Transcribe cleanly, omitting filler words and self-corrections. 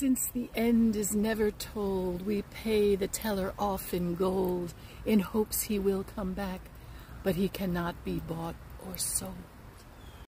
Since the end is never told, we pay the teller off in gold, in hopes he will come back, but he cannot be bought or sold.